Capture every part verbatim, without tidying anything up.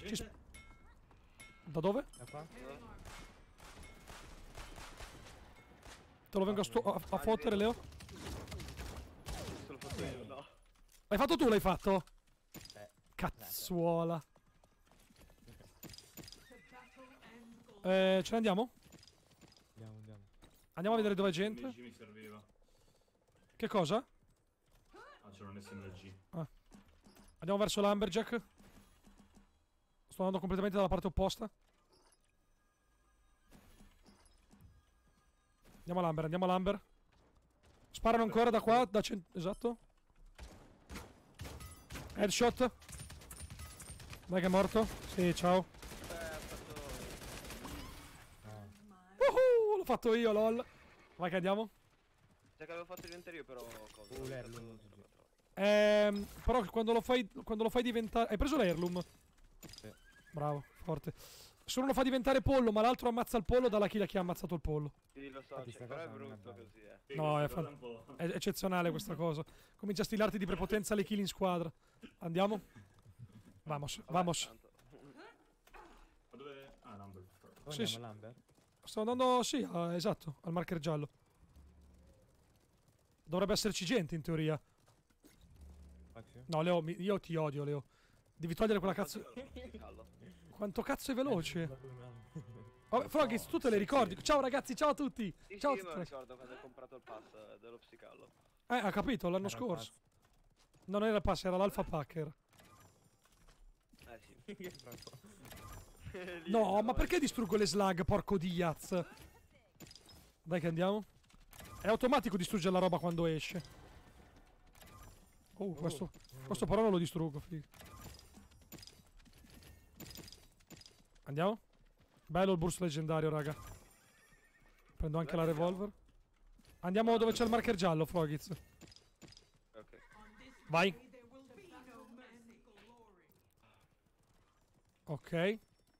Ci sp- da dove? Da qua? Te lo vengo a, sto- a, a fottere, Leo. Se lo faccio io, no. L'hai fatto tu, l'hai fatto? Eh. Cazzuola. Eh, ce ne andiamo? Andiamo, andiamo. Andiamo a vedere dove è gente. M G mi serviva. Che cosa? Ah, c'era un S M G. Andiamo verso l'Amberjack. Sto andando completamente dalla parte opposta. Andiamo all'Amber, andiamo all'Amber. Sparano ancora da qua, da cent... Esatto. Headshot. Dai che è morto. Sì, ciao. Eh, ha fatto... Uhu, l'ho fatto io, lol. Vai che andiamo. Cioè che avevo fatto diventare io però... Cosa? Uh, l'Heirloom. Ehm, però quando lo fai, quando lo fai diventare... Hai preso l'Heirloom? Sì. Bravo, forte. Se uno lo fa diventare pollo, ma l'altro ammazza il pollo, dalla kill a chi ha ammazzato il pollo. Sì, lo so, Ah, cioè, questa però è cosa non è brutto bella. così, eh. Sì, No, è, questa cosa fan- un po'. è eccezionale questa cosa. Comincia a stilarti di prepotenza le kill in squadra. Andiamo? Vamos, Vabbè, vamos. tanto. Ma dove... Ah, number. Dove Sì, andiamo sì. all'Amber? Sto andando, sì, ah, esatto, al marker giallo. Dovrebbe esserci gente in teoria. Maxi? No, Leo, mi- io ti odio, Leo. Devi togliere quella cazzo... Callo. Quanto cazzo è veloce? Vabbè, Froggies, tu te le ricordi? Ciao ragazzi, ciao a tutti! Sì, Ciao a sì, io me lo tutti! ricordo quando ho comprato il pass eh, dello psicallo. Eh, ha capito, l'anno Era scorso. No, non era il pass, era l'Alpha Packer. Eh sì. Che proprio. Lì, No, eh, ma perché distruggo le slug, porco Diaz? Dai che andiamo. È automatico distruggere la roba quando esce. Oh, questo, questo però non lo distruggo, figa. Andiamo? Bello il burst leggendario, raga. Prendo anche la revolver. Andiamo dove c'è il marker giallo, Frogiz. Ok. Vai. Ok.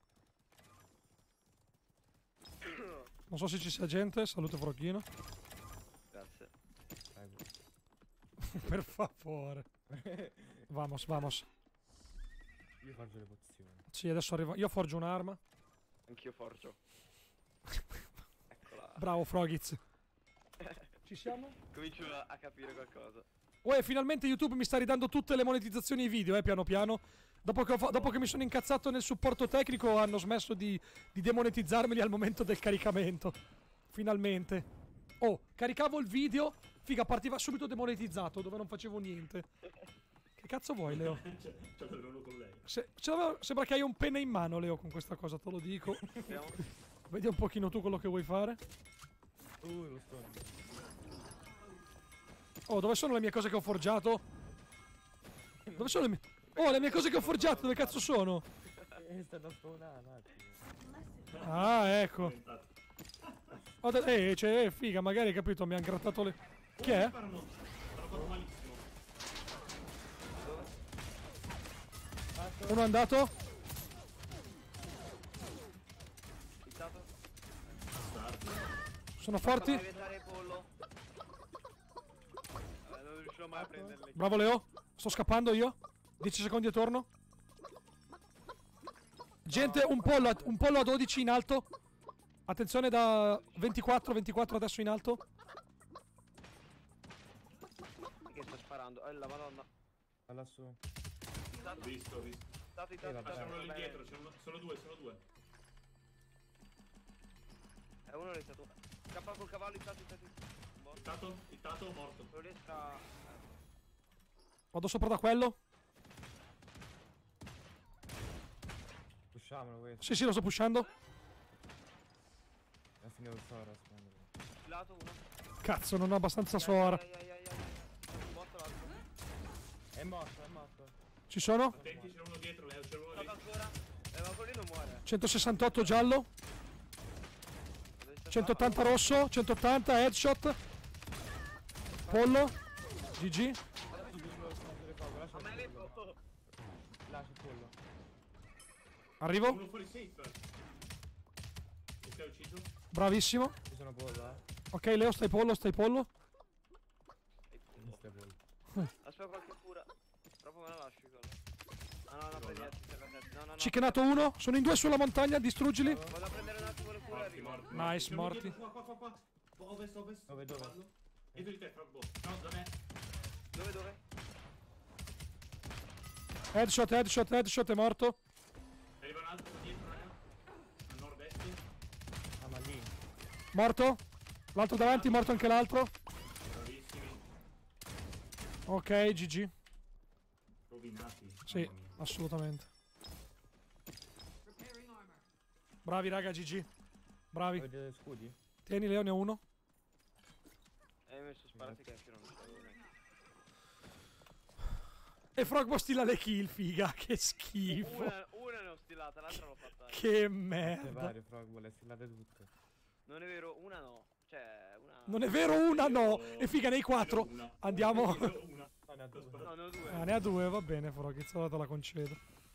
Non so se ci sia gente. Salute Froghino. Grazie. Prego. Per favore. Vamos, vamos. Io faccio le pozioni. Sì, adesso arrivo. Io forgio un'arma. Anch'io forgio. Eccola. Bravo Frogiz. Ci siamo? Comincio a, a capire qualcosa. Uè, finalmente YouTube mi sta ridando tutte le monetizzazioni ai video, eh, piano piano. Dopo che, ho fa- dopo che mi sono incazzato nel supporto tecnico, hanno smesso di, di demonetizzarmeli al momento del caricamento. Finalmente. Oh, caricavo il video, figa, partiva subito demonetizzato, dove non facevo niente. Che cazzo vuoi, Leo? C'è uno con lei. Se- ce l'avevo- sembra che hai un penne in mano, Leo, con questa cosa, te lo dico. Vediamo. Vedi un pochino tu quello che vuoi fare. Uh, lo sto. Oh, dove sono le mie cose che ho forgiato? Dove sono le mie... Oh, le mie cose che ho forgiato, dove cazzo sono? Eh, sta da spawnare un attimo. Ah, ecco. Oh, da- eh, cioè, eh, figa, magari hai capito, mi hanno grattato le... Chi è? Sparano. Hanno fatto malissimo. Uno è andato? Fissato. Sono Fammi forti? diventare pollo. Vabbè, non riuscirò mai a prenderli. Bravo Leo. Sto scappando io. dieci secondi e torno. Gente, un pollo, a, un pollo a dodici in alto. Attenzione da ventiquattro, ventiquattro adesso in alto. Che sta sparando? Eh, la madonna. Va lassù. Ho Fissato, visto, ho visto. fissato, Eh, fissato, vabbè. Ah, c'è fissato, uno lì va bene. dietro, c'è uno... sono due, sono due. Eh, uno è stato. Scappa col cavallo, fissato, fissato. Morto. Ittato, ittato, morto. Non riesco a... Vado sopra da quello. Pusciamolo questo. Sì, sì, lo sto pushando. È finito il sora, spendere. Filato uno. Cazzo, non ho abbastanza sora. Ai, ai, ai, ai, ai. Un botto l'altro. È morto, è morto. Ci sono? Attenti, c'è uno dietro, Leo, c'è uno lì. Stato ancora. Eh, ma quello lì non muore. centosessantotto giallo. Dove sta centottanta rosso. centottanta headshot. Pollo. G G. A me le po- Lascia il pollo. Arrivo. Uno fuori safe. Ok, ucciso. Bravissimo. Ci sono pollo, eh. Ok, Leo, stai pollo, stai pollo. Non stai pollo. Aspetta qualche cura. Troppo me la lasci quello. Ah no, no, prendi, no, no, no, Chickenato uno. Sono in due sulla montagna, distruggili. Vado a prendere un attimo le cure e Morti, arrivo. morti. Nice, C'è uno morti. dietro, Qua, qua, qua, qua. Ovest, ovest. Dove, dove? Fallo. Dietro di te, Frog Boss. No, da me. Dove, dove? Headshot, headshot, headshot, è morto. Arriva un altro da dietro, raga. A nord-est. Ah, ma lì. Morto. L'altro davanti, morto anche l'altro. Bravissimi. Ok, G G. Rovinati. Sì, Mamma mia. assolutamente. Bravi raga, G G. Bravi. Avete scudi? Tieni Leone uno. E hai messo sparati che anche non lo sapevo neanche. E Frogbo stila le kill, figa. Che schifo. Una, una ne ho stilata, l'altra l'ho fatta. Che Che merda. vario, Frog, le stillate tutte. Non è vero, una no. Cioè, una... Non è vero, una no. E figa, nei quattro. Una. Andiamo. Una. Ah, ne ha due. No, ne ho due. Ah, ne ha due, va bene, Froggiz, ora te la concedo.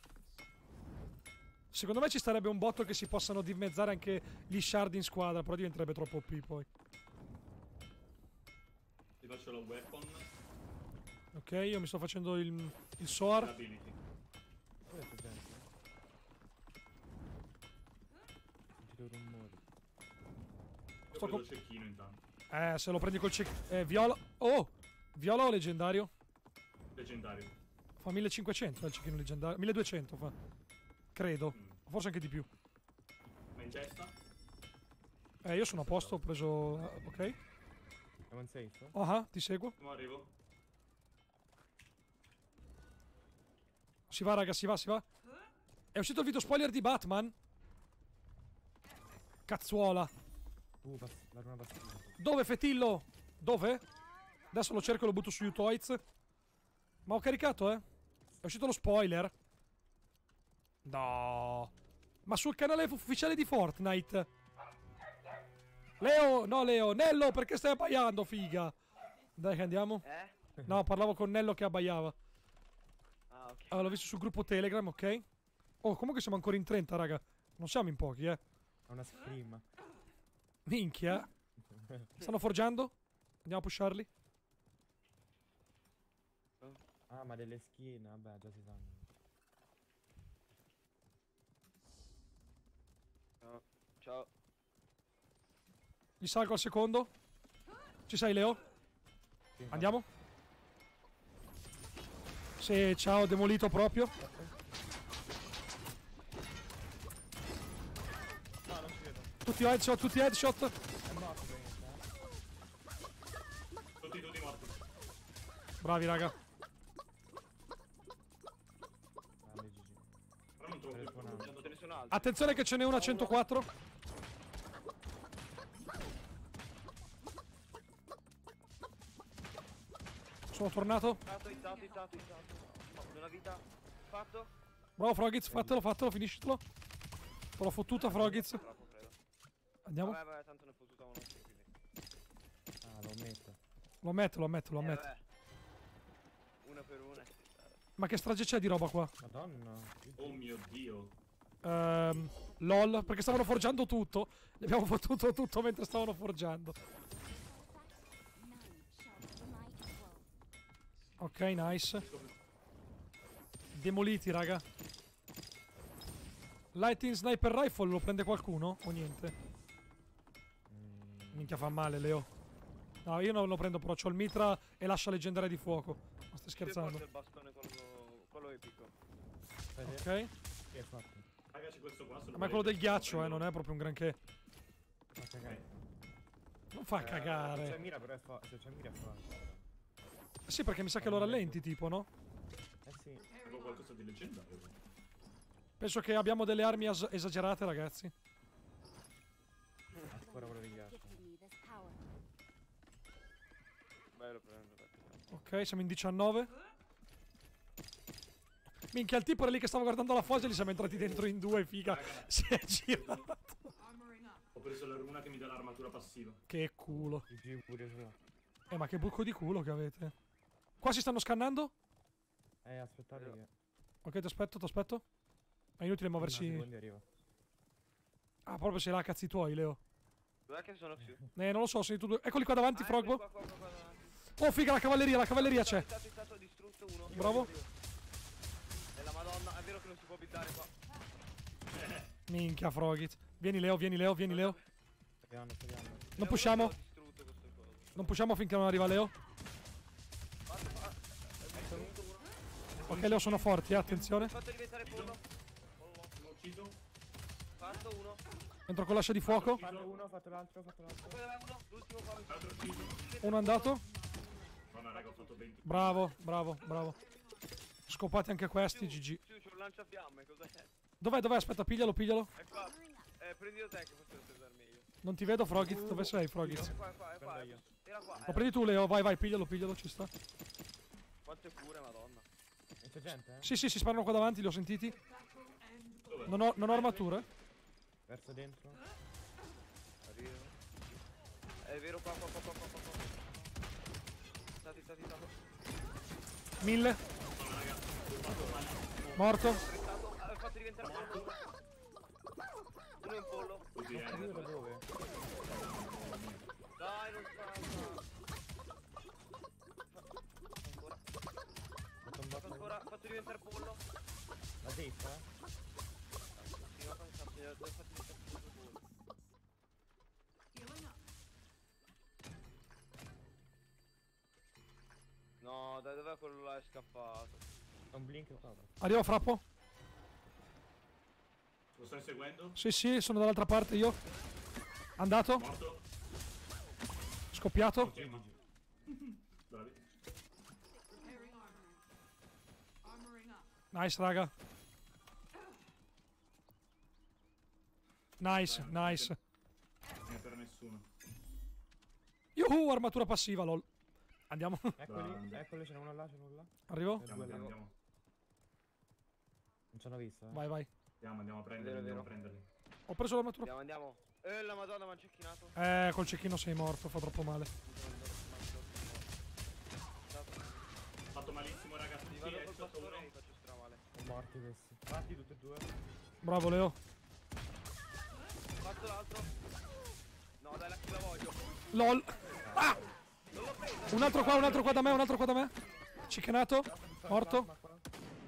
Secondo me ci starebbe un botto che si possano dimezzare anche gli shard in squadra, però diventerebbe troppo O P poi. Ti faccio la weapon. Ok, io mi sto facendo il, il Soar. Ability. Dove c'è gente? Giro rumori. Io Sto prendo co- il cecchino intanto. Eh, se lo prendi col check... Eh, viola... Oh! Viola o leggendario? Leggendario. Fa millecinquecento eh, il cecchino leggendario. milleduecento fa. Credo. Mm. Forse anche di più. Ma in cesta? Eh, io sono a posto, ho preso... eh, ok. Siamo in safe? Ah, ah, ti seguo. Come arrivo? Si va, raga, si va, si va. È uscito il video spoiler di Batman. Cazzuola. Uh, pass la runa passiva. Dove, Fetillo? Dove? Adesso lo cerco e lo butto su U-Toys. Ma ho caricato, eh. È uscito lo spoiler. No. Ma sul canale ufficiale di Fortnite. Leo, no Leo, Nello, perché stai abbaiando, figa? Dai che andiamo. Eh? No, parlavo con Nello che abbaiava. Ah, ok. Allora, l'ho visto sul gruppo Telegram, ok? Oh, comunque siamo ancora in trenta, raga. Non siamo in pochi, eh. Ha una scream. Minchia. Stanno forgiando? Andiamo a pusharli? Ah, ma delle skin, vabbè, già si sanno. Ciao. Ciao. Gli salgo al secondo. Ci sei, Leo? Sì, Andiamo? Sì, ciao, demolito proprio. No, non ci vedo. Tutti headshot, tutti headshot. È morto praticamente, eh. Tutti, tutti morti. Bravi, raga. Grande G G. Però non trovo più Telefonato. quello. Ce ne sono altri. Attenzione che ce n'è una a centoquattro. Sono tornato. Izzato, izzato, izzato, izzato. No, una vita. Fatto? Bravo, Froggiz, fatelo, fatelo, finiscitelo. Te l'ho fottuta, Froggiz. Troppo, credo. Andiamo. Vabbè, vabbè, tanto ne fottuta uno. Quindi. Ah, lo metto. Lo ammetto, lo ammetto, lo Eh, ammetto. vabbè. Una per una. Ma che strage c'è di roba qua? Madonna. Oh mio dio. Ehm, LOL, perché stavano forgiando tutto. Gli abbiamo fottuto tutto mentre stavano forgiando. Ok, nice. Demoliti, raga. Lighting Sniper Rifle lo prende qualcuno? O niente? Mm, Minchia, fa male, Leo. No, io non lo prendo, però c'ho il mitra e l'ascia leggendaria di fuoco. Ma stai scherzando? Il bastone, quello, quello epico. vedete? Ok. Che è fatto? Ragazzi, questo qua se lo Ma è quello del volete, ghiaccio, eh, prendo. non è proprio un granché. Ma cagare. Non fa Se c'è cagare. mira però è forte. Se c'è mira è forte. Sì, perché mi sa che lo rallenti, tipo, no? Eh sì. Avevo qualcosa di leggendario. Penso che abbiamo delle armi as- esagerate, ragazzi. Ancora quello di ghiaccio. Vai, lo prendo. vai. Ok, siamo in diciannove. Minchia, il tipo era lì che stava guardando la fosa e li siamo entrati dentro in due, figa. Si è girato. Ho preso la runa che mi dà l'armatura passiva. Che culo. G G pure ce l'ho. Eh, ma che buco di culo che avete. Qua si stanno scannando? Eh, aspettate che... Ok, ti aspetto, ti aspetto. È inutile No, muoversi. secondi arrivo. Ah, proprio sei là, cazzi tuoi, Leo. Dov'è che sono più? Eh, non lo so, sei tu due. Eccoli qua davanti, Ah, Frogbo. eccoli qua, qua, qua, qua davanti. Oh, figa, la cavalleria, la cavalleria c'è. È stato, è stato distrutto uno. Bravo. E la madonna, è vero che non si può buildare qua. Minchia, Frogit. Vieni Leo, vieni Leo, vieni Leo. Speriamo, speriamo. Non pushiamo. Ho distrutto questo coso. Non pushiamo finché non arriva Leo. Fatto, fa- è venuto uno. Ok, Leo sono forti, eh, attenzione. Fatto diventare pollo. L'ho ucciso. Fatto uno. Entro con l'ascia di fuoco. Ho fatto uno, ho fatto l'altro, ho fatto l'altro. Poi aveva uno. L'ultimo qua. L'altro ucciso. Uno è andato. No, no, raga, ho fatto venti. Bravo, bravo, bravo. Scopati anche questi, G G. Sì, c'è un lanciafiamme, cos'è? Dov'è, dov'è? Aspetta, piglialo, piglialo. È qua. Eh, prendilo te che forse lo sai meglio. Non ti vedo, Frogit. Dove sei, Frogit? È qua, è qua, è qua. Prendo io. Era qua. Lo Era. prendi tu, Leo. Vai, vai, piglialo, piglialo, ci sta. Quante cure, madonna. E c'è gente, eh? Sì, sì, si sparano qua davanti, li ho sentiti. Dove? Non ho, non ho armature. Verso dentro. Arrivo. È vero, qua, qua, qua, qua, qua, qua. Stati, stati, stati. Mille. Morto. Stato, ha fatto diventare pollo. Uno è un pollo. Così, Io eh. da dove? Dai, non spara. Ancora. Ho Fatto tombato ancora. Ha fatto diventare pollo. la destra, eh? Sì, ma fa deve far diventare pollo. No, dai, dov'è quello là? È scappato. C'è un blink qua. Arrivo, Frappo. Lo stai seguendo? Sì, sì, sono dall'altra parte io. Andato. Morto? Scoppiato. Ok, ma. Bravi. Nice, raga. Nice, nice. Non è per nessuno. Yuhu, armatura passiva, lol. Andiamo. Eccoli, Bravo. eccoli, ce n'è uno là, ce n'è uno là. Arrivo. Andiamo, Due là. andiamo, andiamo. Non ci hanno visto, eh? Vai, vai. Andiamo, andiamo a prenderli, Vero, andiamo a vero. prenderli. Ho preso l'armatura. Andiamo, andiamo. Eh, la madonna, mi ha cecchinato. Eh, col cecchino sei morto, fa troppo male. Ho fatto malissimo, ragazzi. Ti Sì, vado è col stato bastone e uno. mi faccio stramale. Sono morti questi. Fatti tutti e due. Bravo, Leo. Fatto l'altro. No, dai, la chi la voglio. LOL. Ah! Non l'ho preso. Un altro qua, un altro qua da me, un altro qua da me. Cicchenato. Morto. Ma qua.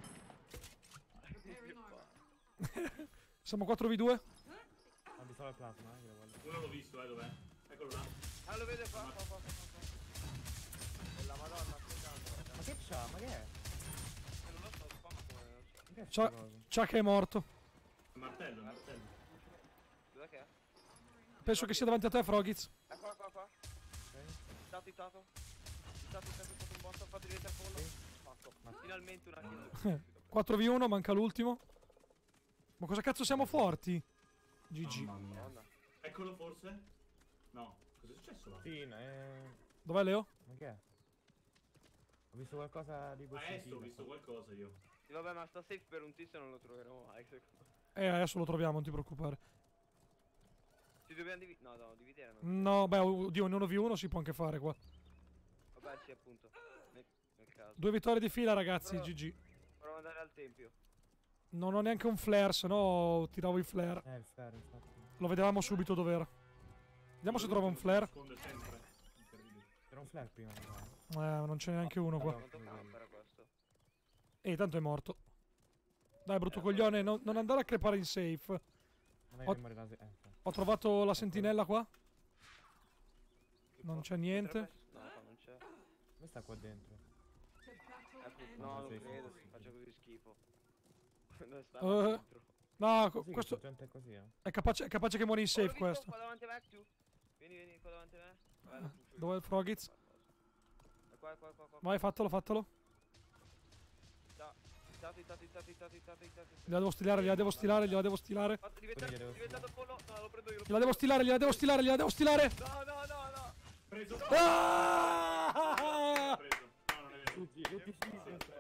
Siamo quattro vu due. Ho visto il plasma, eh, che lo voglio. Uno l'ho visto, eh, dov'è? Eccolo là. Ah, lo vede qua, qua, qua, qua, qua. E la madonna, aspettando. Ma che c'ha? Ma che è? Eh, non lo so, qua, ma come non so. Ma che è C'ha, sta cosa? c'ha che è morto. Il martello, il martello. Dov'è che è? Penso che sia davanti a te, Frogiz. È qua, qua, qua. Ok. Stato, stato. Stato, stato, stato un botto, ho fatto diventare pollo. Fatto. Ma- Finalmente una kill. quattro vu uno, manca l'ultimo. Ma cosa cazzo siamo forti? G G. Mamma mia. Madonna. Eccolo forse? No. Cos'è successo là? Sì, no, eh... Dov'è Leo? Ma che è? Ho visto qualcosa di Ah, questo. eh, ho visto qualcosa io. Sì, vabbè, ma sta safe per un tizio non lo troveremo mai, secondo me. Eh, adesso lo troviamo, non ti preoccupare. Ci dobbiamo dividere. No, no, dividere non. No, beh, oddio, in uno vu uno si può anche fare qua. Vabbè, sì, appunto. Nel, nel caso. Due vittorie di fila, ragazzi, Però- G G. Proviamo ad andare al tempio. Non ho neanche un flare, se no tiravo i flare. Eh, il flare, infatti. Lo vedevamo subito dov'era. Vediamo se trova un flare. Nasconde sempre. Incredibile. C'era un flare prima, mi pare. Eh, non c'è neanche uno qua. Quanto campa era questo? E tanto è morto. Dai, brutto coglione, non, non andare a crepare in safe. Non è Ho- che muore la se- eh, ok. Ho trovato la sentinella qua. Che Non po- c'è niente. potrebbe- No, qua non c'è. Come sta qua dentro? Ecco, No, no, non sì, credo, sì, si sì. faccia così schifo. Dove sta? Eh. Dentro. No, co- Sì, questo gente è così, eh. è capace, è capace che muore in Oh, l'ho safe visto, questo. Qua davanti a me, tu. Vieni, vieni, qua davanti a me. Vai, lo pusho io. Dov'è il Frogiz? È qua, è qua, è qua, qua. Vai, fatelo, fatelo. Sta- Stati, stati, stati, stati, stati, stati. Gliela devo stilare, gliela devo stilare, gliela devo stilare. Fatto diventare, Quindi devo- diventato pollo. No, lo prendo io. Lo Gliela devo stilare, gliela devo stilare, gliela devo stilare. No, no, no, no. Preso. Ah! Preso. No, non è vero. Tutti, tutti, sì, sì.